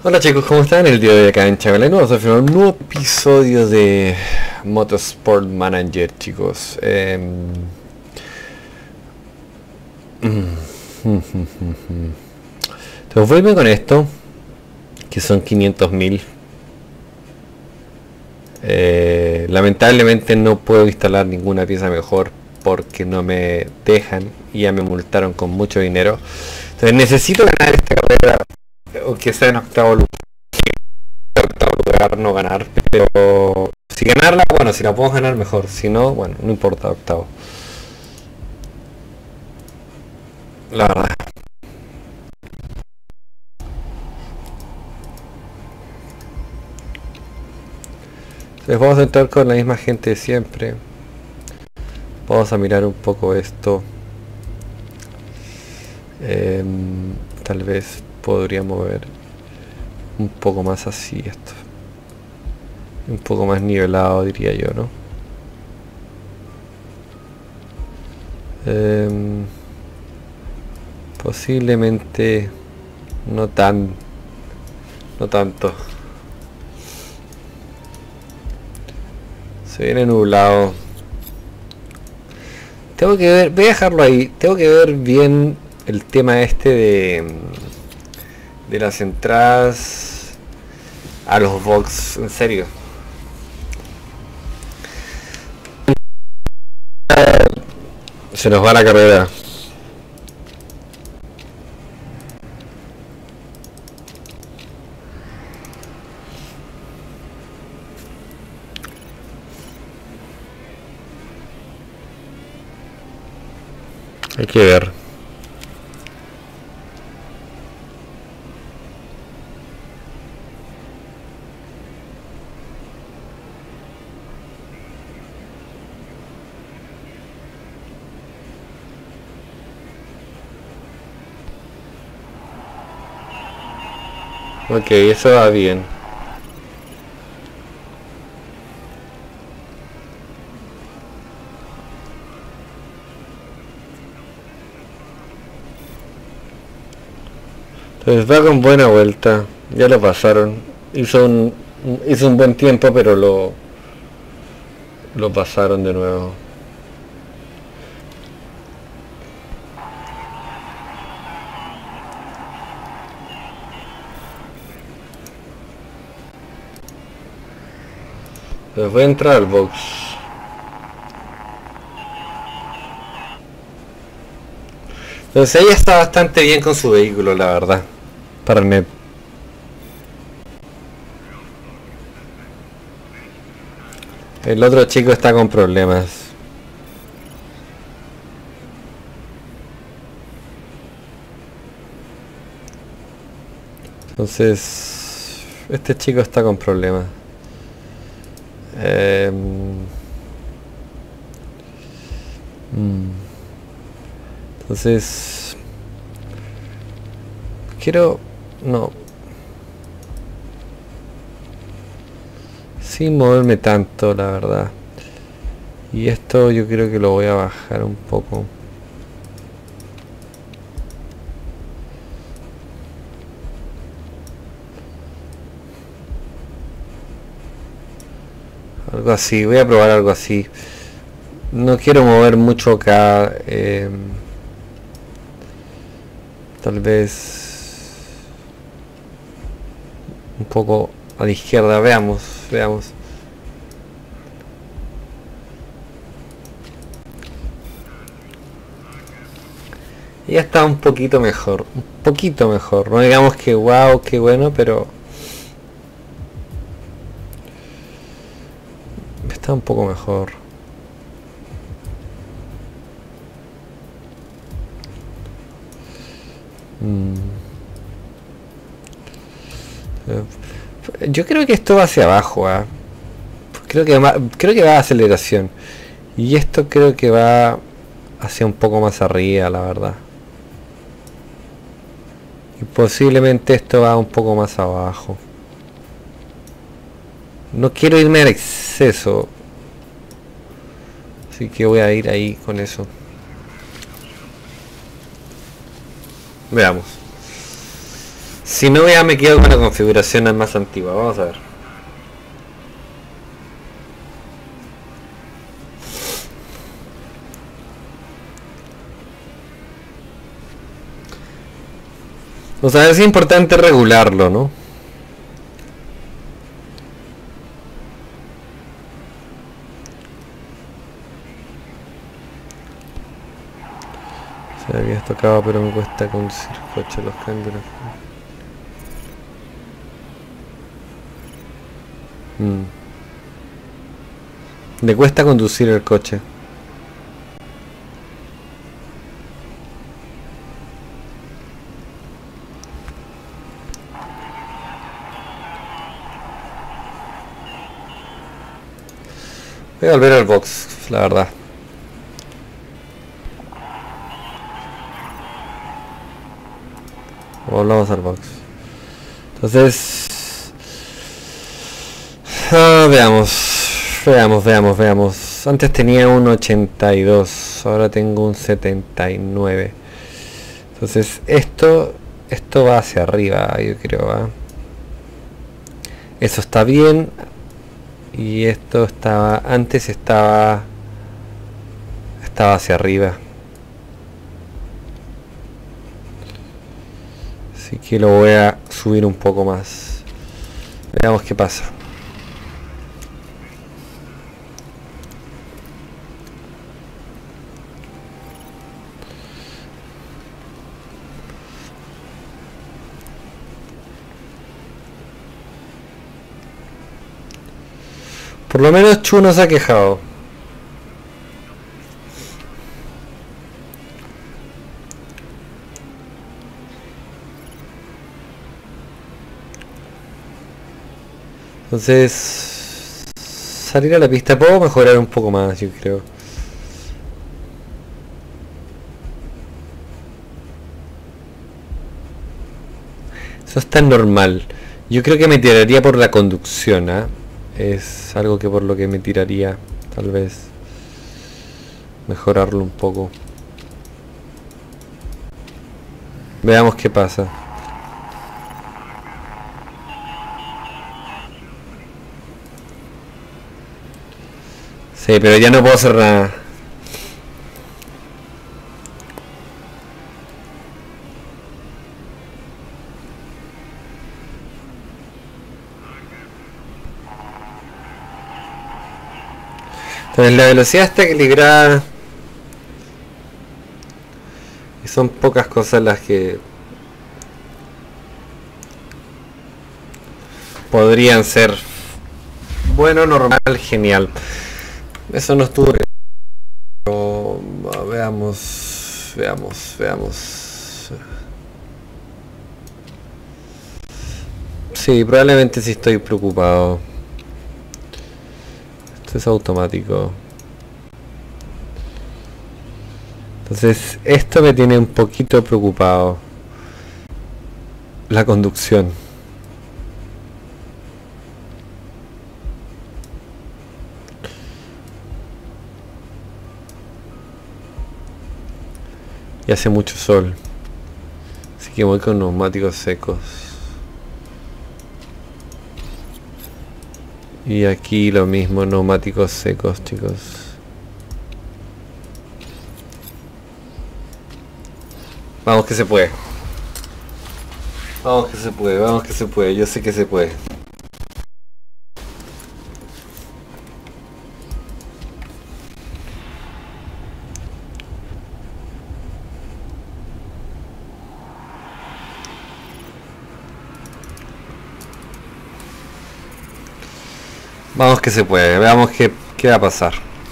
Hola chicos, ¿cómo están? El día de hoy acá en Chavaleno vamos a filmar un nuevo episodio de Motorsport Manager, chicos. Entonces vuelve con esto, que son 500.000. Lamentablemente no puedo instalar ninguna pieza mejor porque no me dejan y ya me multaron con mucho dinero. Entonces necesito ganar esta carrera, aunque sea en octavo lugar, no ganar, pero si ganarla, bueno, si la puedo ganar mejor, si no, bueno, no importa, octavo. La verdad. Entonces vamos a entrar con la misma gente de siempre. Vamos a mirar un poco esto. Tal vez podría mover un poco más así esto. Un poco más nivelado, diría yo, ¿no? Posiblemente no tanto. Se viene nublado. Tengo que ver, voy a dejarlo ahí. Tengo que ver bien el tema este de las entradas a los box, en serio. Se nos va la carrera. Hay que ver. Ok, eso va bien. Entonces va con buena vuelta. Ya lo pasaron. Hizo un buen tiempo, pero lo pasaron de nuevo. Entonces voy a entrar al box. Entonces ella está bastante bien con su vehículo, la verdad. Para el NET. El otro chico está con problemas. Entonces este chico está con problemas. Entonces quiero no sin moverme tanto, la verdad. Y esto yo creo que lo voy a bajar un poco. Algo así, voy a probar algo así. No quiero mover mucho acá. Tal vez un poco a la izquierda. Veamos. Ya está un poquito mejor. No digamos que wow, qué bueno, pero está un poco mejor. Yo creo que esto va hacia abajo, ¿eh? creo que va a aceleración. Y esto creo que va hacia un poco más arriba, la verdad. Y posiblemente esto va un poco más abajo. No quiero irme al exceso. Así que voy a ir ahí con eso. Veamos. Si no, ya me quedo con la configuración más antigua. Vamos a ver. O sea, es importante regularlo, ¿no? Se había tocado, pero me cuesta conducir coche los cambios. Le cuesta conducir el coche. Voy a volver al box, la verdad. Volvamos al box. Entonces... veamos. Antes tenía un 82, ahora tengo un 79. Entonces esto va hacia arriba, yo creo, ¿eh? Eso está bien. Y esto estaba... antes estaba hacia arriba. Así que lo voy a subir un poco más. Veamos qué pasa. Por lo menos Chu no se ha quejado. Entonces, salir a la pista puedo mejorar un poco más, yo creo. Eso está normal. Yo creo que me tiraría por la conducción, ¿eh? Es algo que por lo que me tiraría, tal vez mejorarlo un poco. Veamos qué pasa. Sí, pero ya no puedo hacer nada. Entonces la velocidad está equilibrada. Y son pocas cosas las que podrían ser bueno, normal, genial. Eso no estuvo bien. Pero veamos. Sí, probablemente sí estoy preocupado. Esto es automático. Entonces esto me tiene un poquito preocupado. La conducción. Y hace mucho sol. Así que voy con neumáticos secos. Y aquí lo mismo, neumáticos secos, chicos. Vamos que se puede. Vamos que se puede. Yo sé que se puede. Vamos que se puede, veamos qué va a pasar.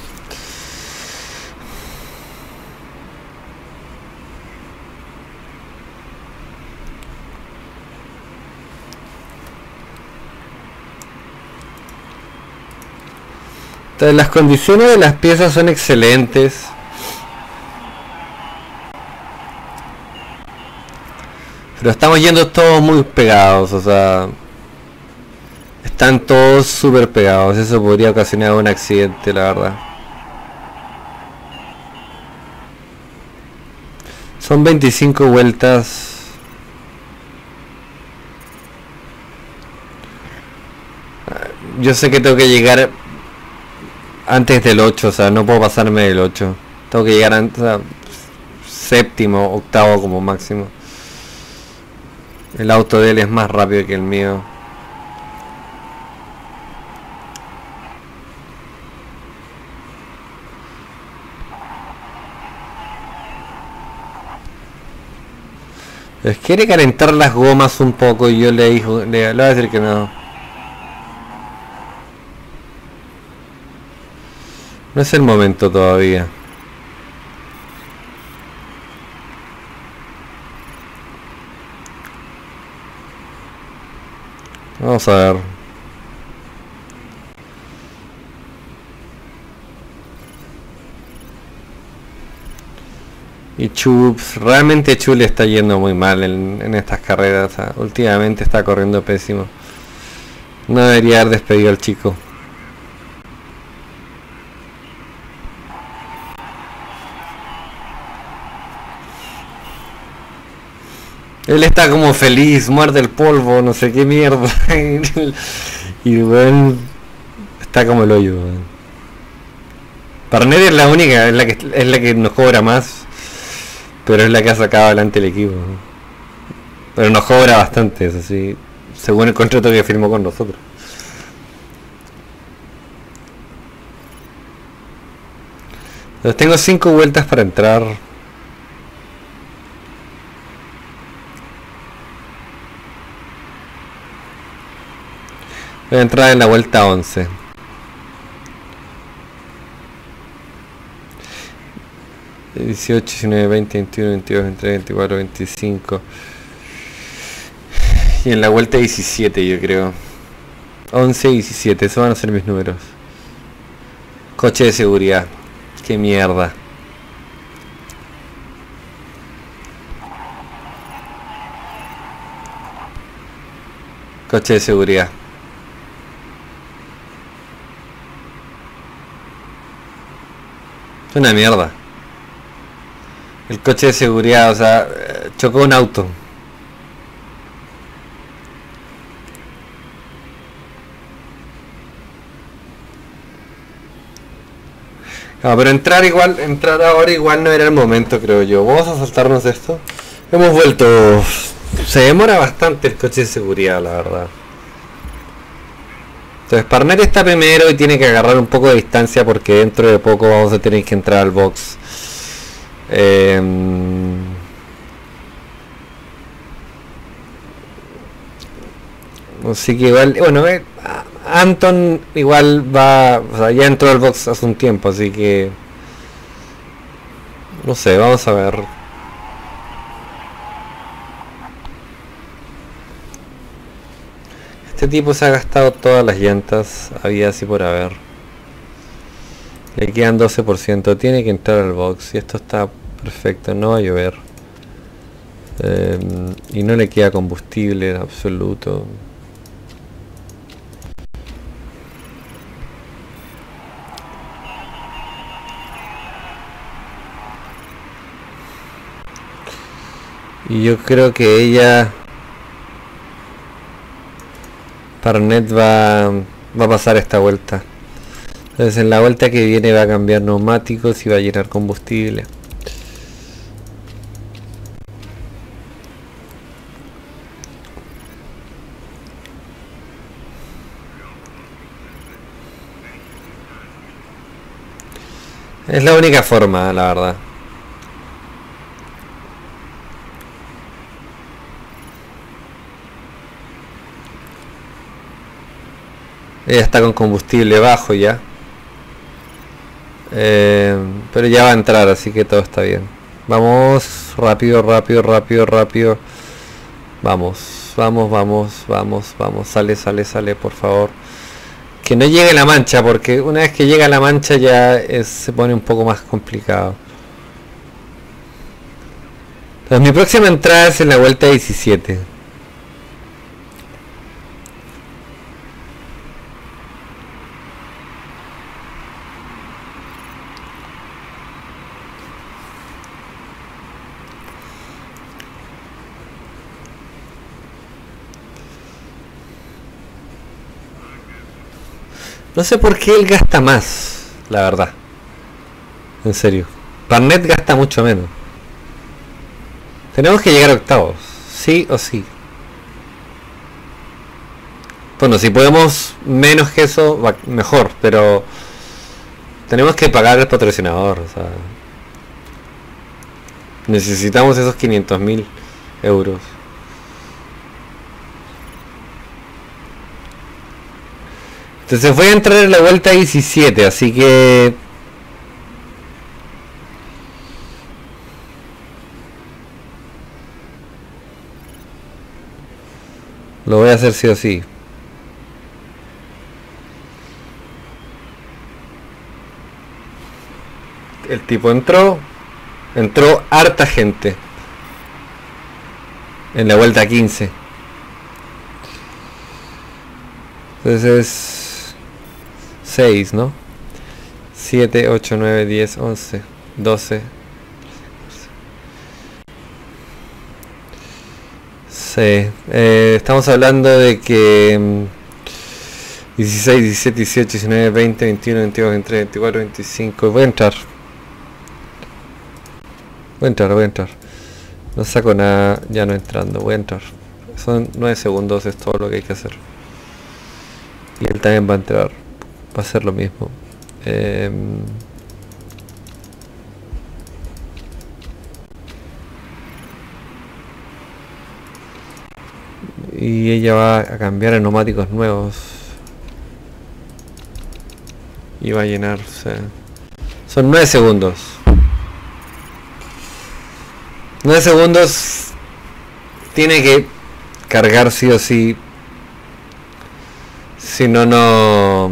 Entonces, las condiciones de las piezas son excelentes. Pero estamos yendo todos muy pegados, o sea... Están todos súper pegados, eso podría ocasionar un accidente, la verdad. Son 25 vueltas. Yo sé que tengo que llegar antes del 8, o sea, no puedo pasarme del 8. Tengo que llegar antes, o sea, séptimo, octavo como máximo. El auto de él es más rápido que el mío. Quiere calentar las gomas un poco y yo le voy a decir que no. No es el momento todavía. Vamos a ver. Y Chubbs, realmente Chu le está yendo muy mal en estas carreras. O sea, últimamente está corriendo pésimo. No debería haber despedido al chico. Él está como feliz, muerde el polvo, no sé qué mierda. Y bueno, está como el hoyo. Parnet es la única, es la que nos cobra más. Pero es la que ha sacado adelante el equipo. Pero nos cobra bastante, eso sí, según el contrato que firmó con nosotros. Entonces tengo 5 vueltas para entrar. Voy a entrar en la vuelta 11. $18, $19, $20, $21, $22, $23, $24, $25. Y en la vuelta 17 yo creo. 11 y 17, esos van a ser mis números. Coche de seguridad. Qué mierda. Coche de seguridad. Es una mierda. El coche de seguridad, o sea, chocó un auto. No, pero entrar ahora igual no era el momento, creo yo. Vamos a saltarnos esto. Hemos vuelto. Se demora bastante el coche de seguridad, la verdad. Entonces Parnet está primero y tiene que agarrar un poco de distancia porque dentro de poco vamos a tener que entrar al box. Así que igual, bueno, Anton igual va, o sea, ya entró al box hace un tiempo, así que no sé, vamos a ver. Este tipo se ha gastado todas las llantas, había así por haber. Le quedan 12%, tiene que entrar al box y esto está perfecto, no va a llover. Y no le queda combustible en absoluto. Y yo creo que ella, Parnet va a pasar esta vuelta. Entonces en la vuelta que viene va a cambiar neumáticos y va a llenar combustible. Es la única forma, la verdad. Ella está con combustible bajo ya. Pero ya va a entrar, así que todo está bien. Vamos, rápido, rápido, rápido, rápido. Vamos, vamos, vamos, vamos, vamos. Sale, sale, sale, por favor. Que no llegue la mancha, porque una vez que llega la mancha ya se pone un poco más complicado. Entonces mi próxima entrada es en la vuelta 17. No sé por qué él gasta más, la verdad. En serio. Parnet gasta mucho menos. Tenemos que llegar a octavos. Sí o sí. Bueno, si podemos menos que eso, mejor. Pero tenemos que pagar al patrocinador. O sea, necesitamos esos 500.000 euros. Entonces voy a entrar en la vuelta 17, así que... lo voy a hacer sí o sí. El tipo entró harta gente. En la vuelta 15. Entonces... 6, ¿no? 7, 8, 9, 10, 11, 12. Sí. Estamos hablando de que 16, 17, 18, 19, 20, 21, 22, 23, 24, 25. Voy a entrar. Voy a entrar. No saco nada ya no entrando. Voy a entrar. Son 9 segundos, es todo lo que hay que hacer. Y él también va a entrar. Va a ser lo mismo. Y ella va a cambiar a neumáticos nuevos. Y va a llenarse. Son 9 segundos. 9 segundos. Tiene que cargar sí o sí. Si no, no...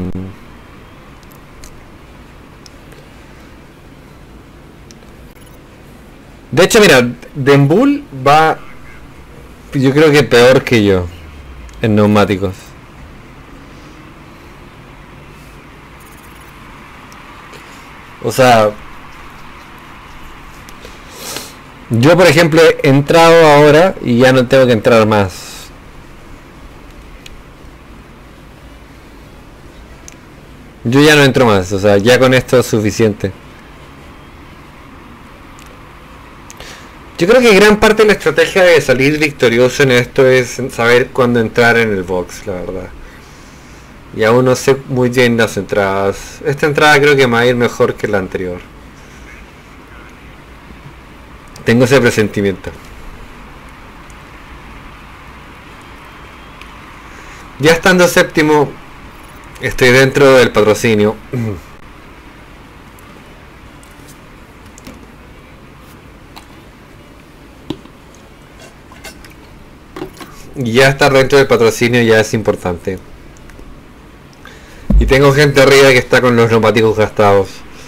De hecho, mira, Dembull va, yo creo que peor que yo en neumáticos. O sea, yo por ejemplo he entrado ahora y ya no tengo que entrar más. Yo ya no entro más, o sea, ya con esto es suficiente. Yo creo que gran parte de la estrategia de salir victorioso en esto es saber cuándo entrar en el box, la verdad. Y aún no sé muy bien las entradas. Esta entrada creo que me va a ir mejor que la anterior. Tengo ese presentimiento. Ya estando séptimo, estoy dentro del patrocinio. Y ya estar dentro del patrocinio ya es importante. Y tengo gente arriba que está con los neumáticos gastados.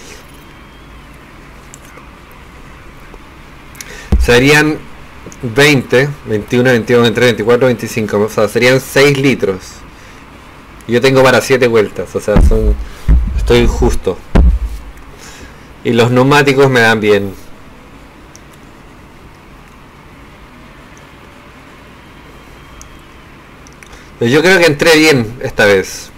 Serían 20, 21, 22, 23, 24, 25. O sea, serían 6 litros. Yo tengo para 7 vueltas. O sea, estoy justo. Y los neumáticos me dan bien. Yo creo que entré bien esta vez.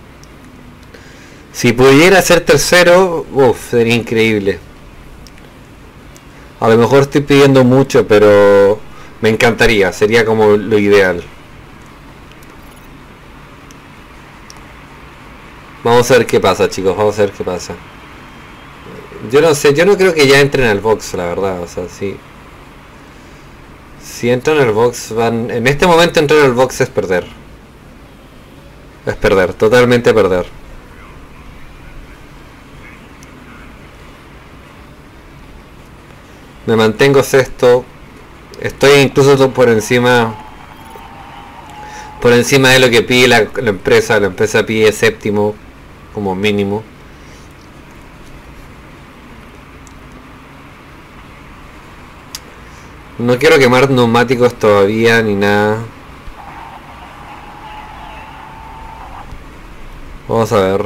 Si pudiera ser tercero, sería increíble. A lo mejor estoy pidiendo mucho, pero me encantaría, sería como lo ideal. Vamos a ver qué pasa, chicos, vamos a ver qué pasa. Yo no sé, yo no creo que ya entren al box, la verdad, o sea, sí. Si entran al box, en este momento entrar al box es perder. Es perder, totalmente perder. Me mantengo sexto. Estoy incluso por encima de lo que pide la empresa. La empresa pide séptimo como mínimo. No quiero quemar neumáticos todavía ni nada. Vamos a ver.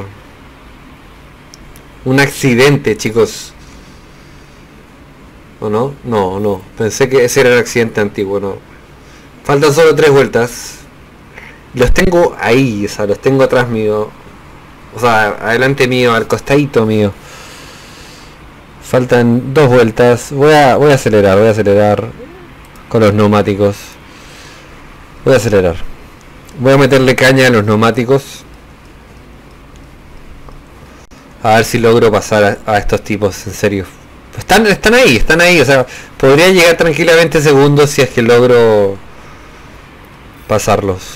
Un accidente, chicos. ¿O no? No, no. Pensé que ese era el accidente antiguo, no. Faltan solo 3 vueltas. Los tengo ahí, o sea, los tengo atrás mío. O O sea, adelante mío, al costadito mío. Faltan 2 vueltas. Voy a acelerar con los neumáticos. Voy a acelerar. Voy a meterle caña a los neumáticos. A ver si logro pasar a estos tipos, en serio. Están ahí, o sea, podría llegar tranquilamente segundos si es que logro pasarlos.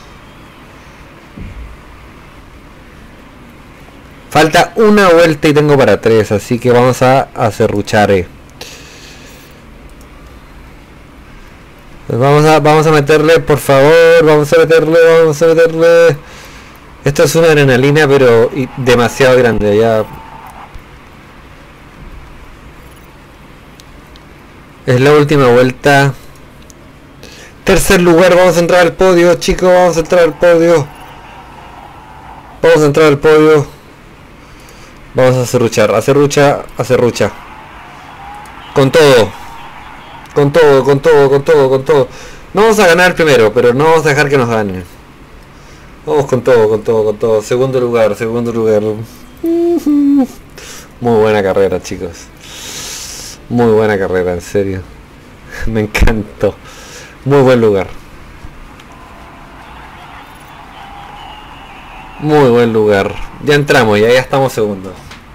Falta una vuelta y tengo para 3, así que vamos a serruchar. Pues vamos a meterle, por favor, vamos a meterle. Esto es una adrenalina, pero demasiado grande, ya. Es la última vuelta. Tercer lugar, vamos a entrar al podio, chicos, vamos a entrar al podio. Vamos a serruchar. Con todo. No vamos a ganar primero, pero no vamos a dejar que nos ganen. Vamos con todo. Segundo lugar. Muy buena carrera, chicos. Muy buena carrera, en serio. Me encantó. Muy buen lugar. Ya entramos, ya estamos segundos.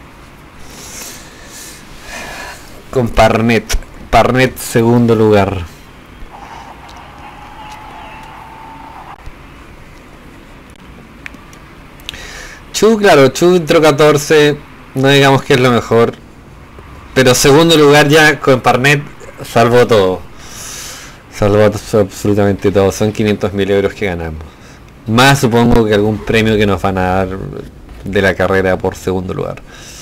Con Parnet segundo lugar. Chu entró 14. No digamos que es lo mejor. Pero segundo lugar ya con Parnet salvó todo. Salvó absolutamente todo. Son 500.000 euros que ganamos. Más supongo que algún premio que nos van a dar de la carrera por segundo lugar.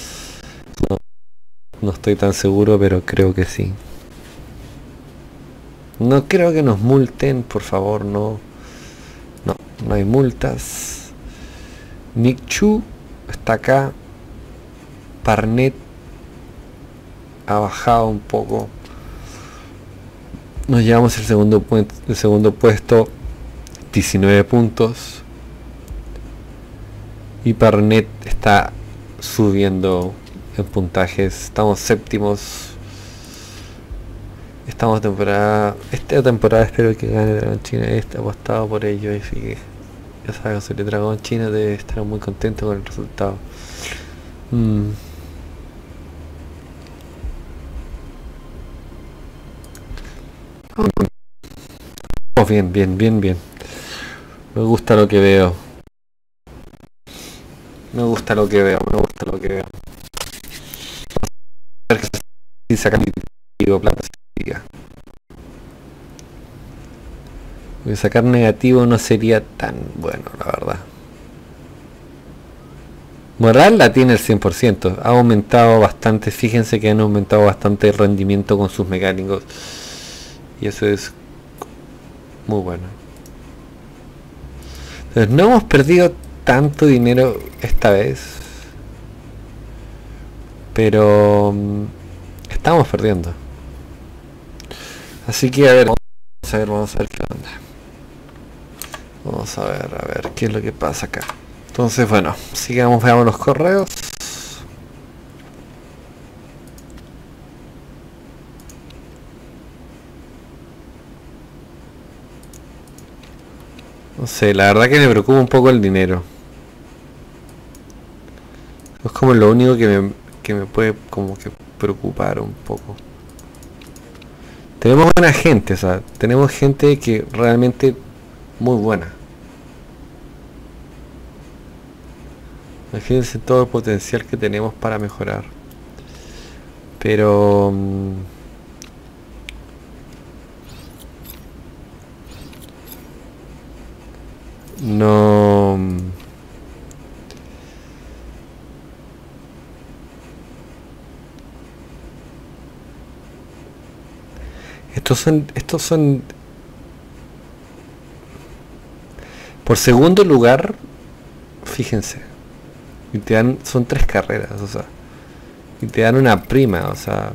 No estoy tan seguro, pero creo que sí. No creo que nos multen, por favor, no. No hay multas. Nick Chu está acá. Parnet ha bajado un poco. Nos llevamos el segundo puesto, 19 puntos. Y Parnet está subiendo en puntajes. Estamos séptimos. Esta temporada espero que gane Dragón China. Está apostado por ello, así que ya sabes, el Dragón China debe estar muy contento con el resultado. Oh, bien. Me gusta lo que veo. A ver si saca plata. Porque sacar negativo no sería tan bueno, la verdad. Moral la tiene el 100%. Ha aumentado bastante. Fíjense que han aumentado bastante el rendimiento con sus mecánicos. Y eso es muy bueno. Entonces no hemos perdido tanto dinero esta vez. Pero estamos perdiendo. Así que vamos a ver qué onda. Vamos a ver qué es lo que pasa acá. Entonces bueno, veamos los correos. No sé, la verdad que me preocupa un poco el dinero. Es como lo único que me puede como que preocupar un poco. Tenemos buena gente, o sea, tenemos gente que realmente muy buena. Imagínense todo el potencial que tenemos para mejorar. Pero no. Estos son por segundo lugar, fíjense, y te dan, son 3 carreras, o sea, y te dan una prima, o sea,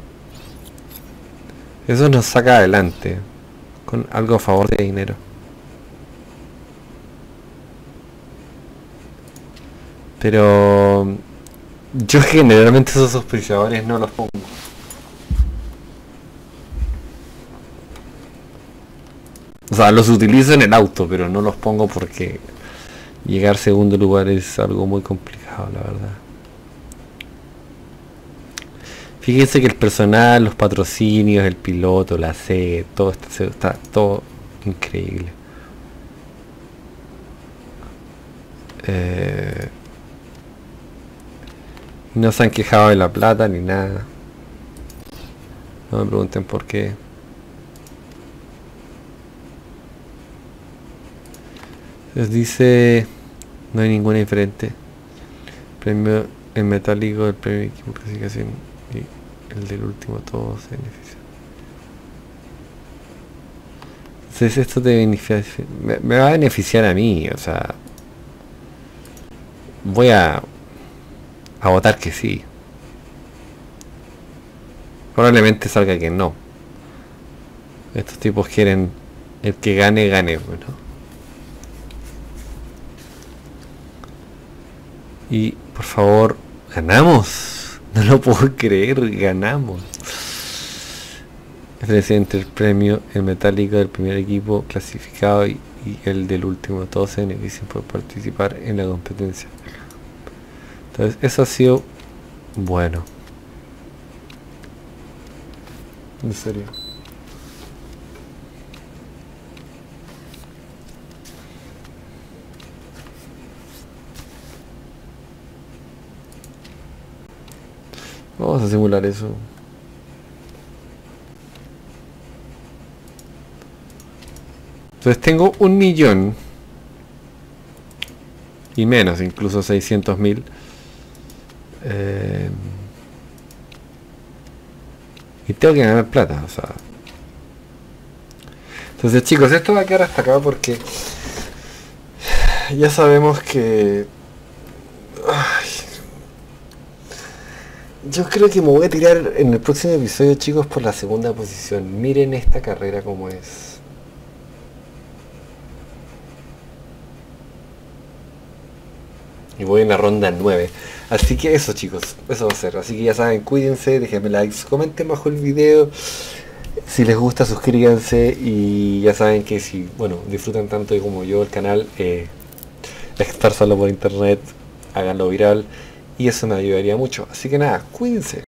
eso nos saca adelante con algo a favor de dinero. Pero yo generalmente esos auspiciadores no los pongo. O sea, los utilizo en el auto, pero no los pongo porque llegar segundo lugar es algo muy complicado, la verdad. Fíjense que el personal, los patrocinios, el piloto, la sede, todo está todo increíble. No se han quejado de la plata ni nada. No me pregunten por qué. Les dice, no hay ninguna diferente. Premio en metálico, el premio de equipo clasificación y el del último, todos se benefician. Entonces esto te beneficia, me va a beneficiar a mí, o sea, voy a votar que sí. Probablemente salga que no. Estos tipos quieren el que gane, gane, bueno. Y por favor, ganamos. No lo puedo creer, ganamos. Diferencia entre el premio en metálico del primer equipo clasificado y el del último. Todos se benefician por participar en la competencia. Entonces eso ha sido bueno. En serio. Vamos a simular eso. Entonces tengo 1 millón y menos, incluso 600.000. Y tengo que ganar plata, o sea. Entonces chicos, esto va a quedar hasta acá porque ya sabemos que... Ay, yo creo que me voy a tirar en el próximo episodio, chicos, por la segunda posición. Miren esta carrera como es. Y voy en la ronda 9. Así que eso, chicos, eso va a ser. Así que ya saben, cuídense, déjenme likes, comenten bajo el video. Si les gusta, suscríbanse. Y ya saben que si, bueno, disfrutan tanto como yo el canal, estar solo por internet, háganlo viral. Y eso me ayudaría mucho. Así que nada, cuídense.